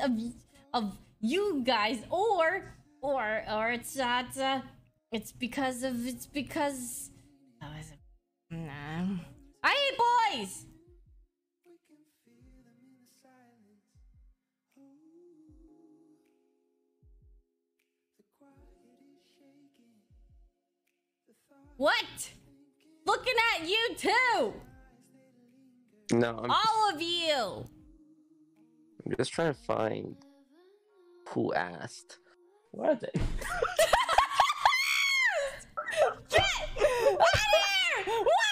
of you guys, or it's that it's because oh, is it, nah. Hey boys. What? Looking at you too. No, All of you. I'm just trying to find who asked. Where are they? Get out of here! What?